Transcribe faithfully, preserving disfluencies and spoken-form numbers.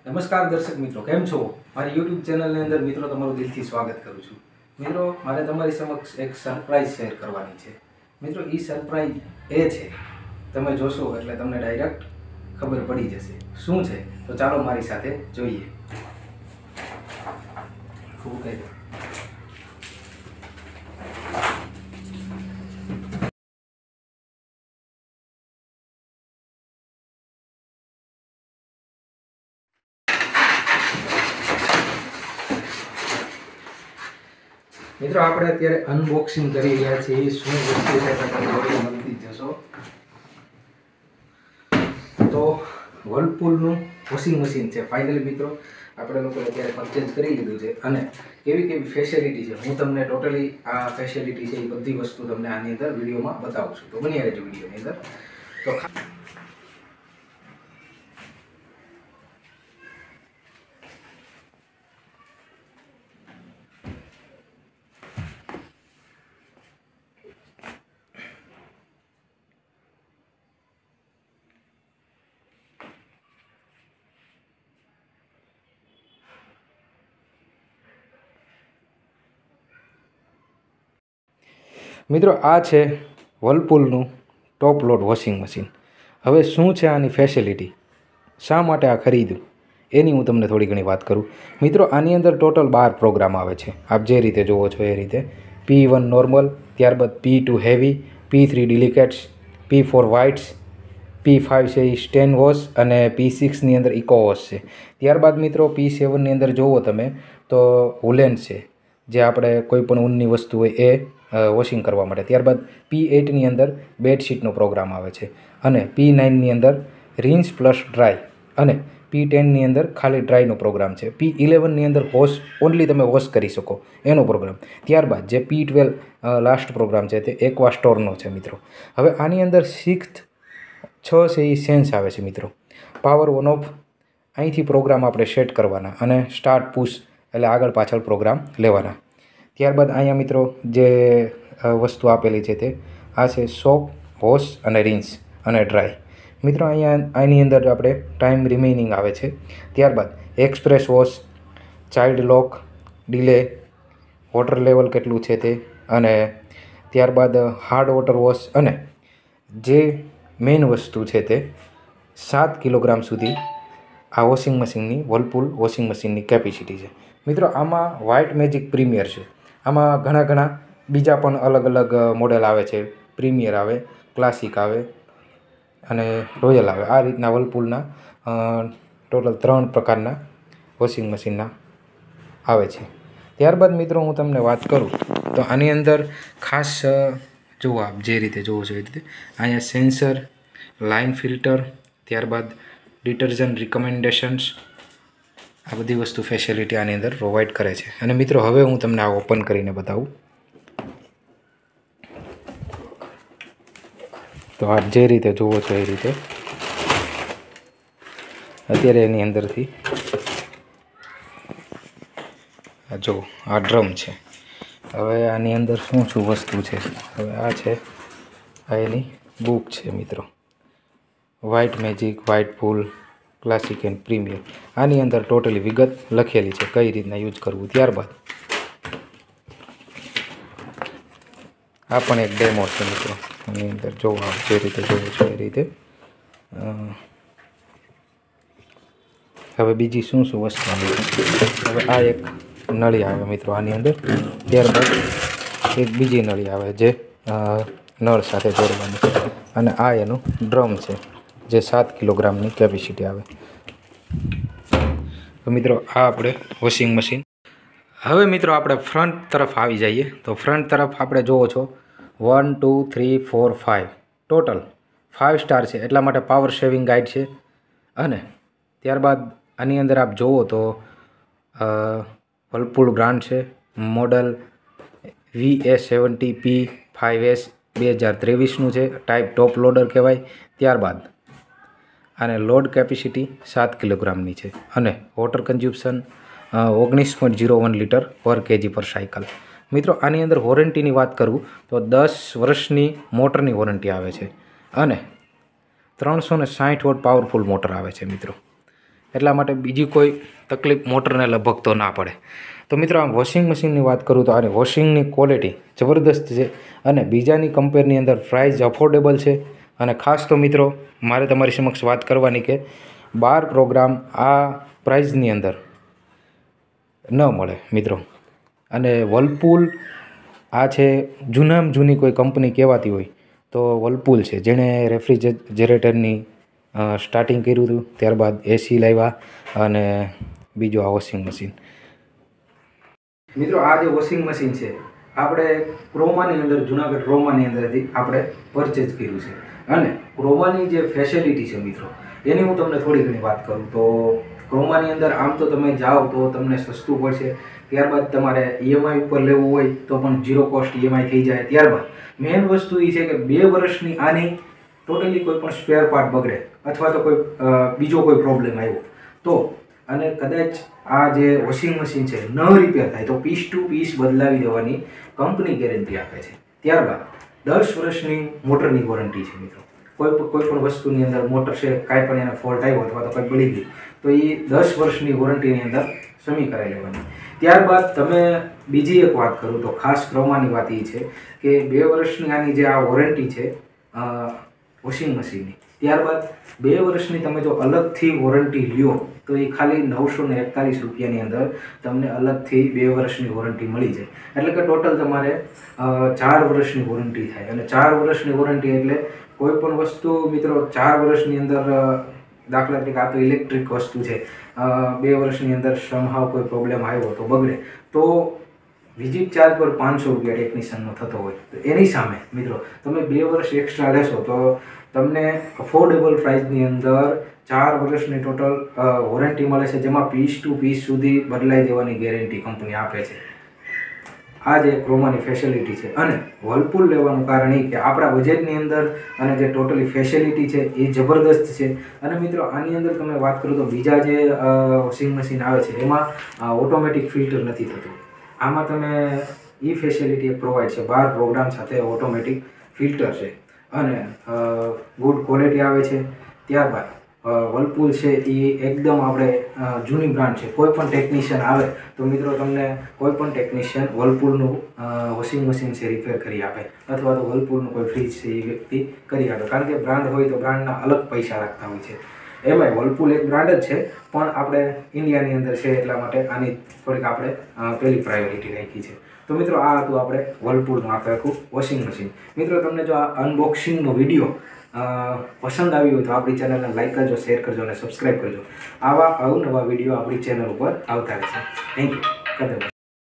नमस्कार दर्शक मित्रों, केम छो? मारी यूट्यूब चैनल अंदर मित्रों तमाરું દિલથી સ્વાગત કરું છું। મિત્રો, મારે તમારી સમક્ષ એક સરપ્રાઈઝ શેર કરવાની છે। મિત્રો, ઈ સરપ્રાઈઝ એ છે, તમે જોશો એટલે તમને ડાયરેક્ટ ખબર પડી જશે શું છે। તો ચાલો મારી સાથે જોઈએ। ખૂબ કહે મિત્રો, આપણે અત્યારે અનબોક્સિંગ કરી રહ્યા છીએ। શું વસ્તુ છે તમે જોઈને મળતી જશો। તો વર્લપૂલનું વોશિંગ મશીન છે ફાઇનલી મિત્રો, આપણે લોકો અત્યારે પરચેઝ કરી લીધું છે અને કેવી કેવી ફેસિલિટી છે હું તમને ટોટલી આ ફેસિલિટી છે એ બધી વસ્તુ તમને આની અંદર વિડીયોમાં બતાવું છું। તો બની રહેજો વિડીયોની અંદર। તો મિત્રો, આ છે વર્લપૂલનું ટોપ લોડ વોશિંગ મશીન। હવે શું છે આની ફેસિલિટી, શા માટે આ ખરીદ્યું એની હું તમને થોડી ઘણી વાત કરું। મિત્રો, આની અંદર ટોટલ બાર પ્રોગ્રામ આવે છે, આપ જે રીતે જુઓ છો એ રીતે। પી વન નોર્મલ, ત્યારબાદ P two heavy, P three delicates, P four whites, P five છે એ સ્ટેન વોશ અને પી સિક્સની અંદર ઇકો વોશ છે। ત્યારબાદ મિત્રો પી સેવનની અંદર જુઓ તમે તો વુલેન છે, જે આપણે કોઈ પણ ઊનની વસ્તુ હોય એ વોશિંગ કરવા માટે। ત્યારબાદ પી એઇટની અંદર બેડશીટનો પ્રોગ્રામ આવે છે અને પી નાઇનની અંદર રિન્સ પ્લસ ડ્રાય અને પી ટેનની અંદર ખાલી ડ્રાયનો પ્રોગ્રામ છે। પી ઇલેવનની અંદર વોશ ઓનલી તમે વોશ કરી શકો એનો પ્રોગ્રામ। ત્યારબાદ જે પી ટ્વેલ્વ લાસ્ટ પ્રોગ્રામ છે તે એક્વા સ્ટોરનો છે મિત્રો। હવે આની અંદર સિક્સ્થ છ છે એ સેન્સ આવે છે મિત્રો। પાવર ઓન ઓફ અહીંથી પ્રોગ્રામ આપણે સેટ કરવાના અને સ્ટાર્ટ પુશ એટલે આગળ પાછળ પ્રોગ્રામ લેવાના। ત્યારબાદ અહીંયા મિત્રો જે વસ્તુ આપેલી છે તે આ છે સોપ, વોશ અને રિન્સ અને ડ્રાય। મિત્રો અહીંયા આની અંદર આપણે ટાઈમ રિમેઇનિંગ આવે છે। ત્યારબાદ express wash, child lock, delay, water level કેટલું છે તે અને ત્યારબાદ હાર્ડ વોટર વોશ અને જે મેઇન વસ્તુ છે તે સાત કિલોગ્રામ સુધી આ વોશિંગ મશીનની વર્લપૂલ વોશિંગ મશીનની કેપેસિટી છે। મિત્રો, આમાં વ્હાઇટ મેજિક પ્રીમિયર છે, આમાં ઘણા ઘણા બીજા પણ અલગ અલગ મોડેલ આવે છે। પ્રીમિયર આવે, ક્લાસિક આવે અને રોયલ આવે। આ રીતના વર્લપૂલના ટોટલ ત્રણ પ્રકારના વોશિંગ મશીનના આવે છે। ત્યારબાદ મિત્રો હું તમને વાત કરું તો આની અંદર ખાસ જુઓ, આપ જે રીતે જુઓ છો એ રીતે અહીંયા સેન્સર, લાઇન ફિલ્ટર, ત્યારબાદ ડિટર્જન્ટ રિકમેન્ડેશન્સ, આ બધી વસ્તુ ફેસિલિટી આની અંદર પ્રોવાઈડ કરે છે। અને મિત્રો હવે હું તમને આ ઓપન કરીને બતાવું તો આપ જે રીતે જુઓ છો એ રીતે અત્યારે એની અંદરથી જો આ ડ્રમ છે। હવે આની અંદર શું શું વસ્તુ છે, હવે આ છે આ એની બુક છે મિત્રો, white magic, white pool, classic and premier. આની અંદર ટોટલી વિગત લખેલી છે કઈ રીતના યુઝ કરવું। ત્યારબાદ આ પણ એક ડેમો છે મિત્રો, આની અંદર જોવો આપ જે રીતે જોવો છો એ રીતે। હવે બીજી શું શું વસ્તુ આવે છે, હવે આ એક નળી આવે મિત્રો આની અંદર। ત્યારબાદ એક બીજી નળી આવે જે નળ સાથે જોડવાની છે અને આ એનું ડ્રમ છે જે સાત કિલોગ્રામની કેપેસિટી આવે। તો મિત્રો આ આપણે વોશિંગ મશીન। હવે મિત્રો આપણે ફ્રન્ટ તરફ આવી જઈએ તો ફ્રન્ટ તરફ આપણે જોવો છો one two three four five total five star છે, એટલા માટે પાવર સેવિંગ ગાઈડ છે। અને ત્યારબાદ આની અંદર આપ જુઓ તો વર્લપૂલ બ્રાન્ડ છે, model V S seventy P five S બે હજાર ત્રેવીસનું છે, ટાઈપ ટોપ લોડર કહેવાય। ત્યારબાદ આને લોડ કેપેસિટી સાત કિલોગ્રામની છે અને વોટર કન્ઝ્યુમ્શન ઓગણીસ પોઈન્ટ ઝીરો વન લીટર પર કેજી પર સાયકલ। મિત્રો આની અંદર વોરંટીની વાત કરું તો દસ વર્ષની મોટરની વોરંટી આવે છે અને ત્રણસો ને સાઠ વોટ પાવરફુલ મોટર આવે છે મિત્રો। એટલા માટે બીજી કોઈ તકલીફ મોટરને લગભગ તો ના પડે. તો મિત્રો આ વોશિંગ મશીનની વાત કરું તો આની વોશિંગની ક્વોલિટી જબરદસ્ત છે અને બીજાની કમ્પેરની અંદર પ્રાઇસ અફોર્ડેબલ છે. અને ખાસ તો મિત્રો મારે તમારી સમક્ષ વાત કરવાની કે બાર પ્રોગ્રામ આ પ્રાઇઝની અંદર ન મળે મિત્રો. અને વર્લપૂલ આ છે જૂનામાં જૂની કોઈ કંપની કહેવાતી હોય તો વર્લપૂલ છે, જેણે રેફ્રિજરેટરની સ્ટાર્ટિંગ કર્યું હતું, ત્યારબાદ એસી લાવ્યા અને બીજું આ વોશિંગ મશીન. મિત્રો આ જે વોશિંગ મશીન છે આપણે ક્રોમાની અંદર જુનાગઢ ક્રોમાની અંદરથી આપણે પરચેઝ કર્યું છે. અને ક્રોમાની જે ફેસિલિટી છે મિત્રો એની હું તમને થોડી ઘણી વાત કરું તો ક્રોમાની અંદર આમ તો તમે જાઓ તો તમને સસ્તું પડશે. ત્યારબાદ તમારે ઈએમઆઈ ઉપર લેવું હોય તો પણ ઝીરો કોસ્ટ ઈએમઆઈ થઈ જાય. ત્યારબાદ મેઇન વસ્તુ એ છે કે બે વર્ષની આની ટોટલી કોઈ પણ સ્પેર પાર્ટ બગડે અથવા તો કોઈ બીજો કોઈ પ્રોબ્લેમ આવ્યો તો અને કદાચ આ જે વોશિંગ મશીન છે ન રિપેર થાય તો પીસ ટુ પીસ બદલાવી દેવાની કંપની ગેરંટી આપે છે. ત્યારબાદ દસ વર્ષની મોટરની વોરંટી છે મિત્રો. કોઈ કોઈ પણ વસ્તુની અંદર મોટર છે કાંઈ પણ એને ફોલ્ટ આવ્યો અથવા તો કંઈ બળી ગઈ તો એ દસ વર્ષની વોરંટીની અંદર સમી કરાવી લેવાની. ત્યારબાદ તમે બીજી એક વાત કરું તો ખાસ ક્રોમાની વાત એ છે કે બે વર્ષની આની જે આ વોરંટી છે વોશિંગ મશીનની, ત્યારબાદ બે વર્ષની તમે જો અલગથી વોરંટી લ્યો તો એ ખાલી નવસો ને એકતાલીસ રૂપિયાની અંદર તમને અલગથી બે વર્ષની વોરંટી મળી જાય. એટલે કે ટોટલ તમારે ચાર વર્ષની વોરંટી થાય. અને ચાર વર્ષની વોરંટી એટલે કોઈ પણ વસ્તુ મિત્રો ચાર વર્ષની અંદર, દાખલા તરીકે આ તો ઇલેક્ટ્રિક વસ્તુ છે, બે વર્ષની અંદર સમહાવ કોઈ પ્રોબ્લેમ આવ્યો તો બગડે તો વિઝિટ ચાર્જ પર પાંચસો રૂપિયા ટેકનિશિયનનો થતો હોય તો એની સામે મિત્રો તમે બે વર્ષ એક્સ્ટ્રા લેશો તો તમને અફોર્ડેબલ પ્રાઇસની અંદર ચાર વર્ષની ટોટલ વોરંટી મળે છે, જેમાં પીસ ટુ પીસ સુધી બદલાઈ દેવાની ગેરંટી કંપની આપે છે. આ જે ક્રોમાની ફેસિલિટી છે. અને વર્લપૂલ લેવાનું કારણ એ કે આપણા બજેટની અંદર અને જે ટોટલી ફેસિલિટી છે એ જબરદસ્ત છે. અને મિત્રો આની અંદર તમે વાત કરો તો બીજા જે વોશિંગ મશીન આવે છે એમાં ઓટોમેટિક ફિલ્ટર નથી થતું. આમાં તમે એ ફેસિલિટી પ્રોવાઈડ છે, બાર પ્રોગ્રામ સાથે ઓટોમેટિક ફિલ્ટર છે અને ગુડ ક્વોલિટી આવે છે. ત્યારબાદ વર્લપૂલ છે એ એકદમ આપણે જૂની બ્રાન્ડ છે. કોઈ પણ ટેકનિશિયન આવે તો મિત્રો તમને કોઈ પણ ટેકનિશિયન વર્લપૂલનું વોશિંગ મશીન છે રિપેર કરી આપે અથવા તો વર્લપૂલનું કોઈ ફ્રીજ છે એ વ્યક્તિ કરી આપે. કારણ કે બ્રાન્ડ હોય તો બ્રાન્ડના અલગ પૈસા રાખતા હોય છે. એમાંય વર્લપૂલ એક બ્રાન્ડ જ છે પણ આપણે ઇન્ડિયાની અંદર છે એટલા માટે આની થોડીક આપણે પહેલી પ્રાયોરિટી રાખી છે. તો મિત્રો આ હતું આપણે વર્લપૂલનું આખું આખું વોશિંગ મશીન. મિત્રો તમને જો આ અનબોક્સિંગનો વિડીયો પસંદ આવ્યો હોય તો આપણી ચેનલને લાઈક કરજો, શેર કરજો અને સબસ્ક્રાઈબ કરજો. આવા અવનવા વિડીયો આપણી ચેનલ ઉપર આવતા રહેશે. Thank you.